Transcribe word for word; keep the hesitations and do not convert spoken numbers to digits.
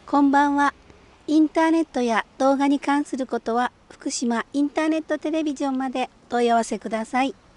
こんばんは。インターネットや動画に関することは福島インターネットテレビジョンまでお問い合わせください。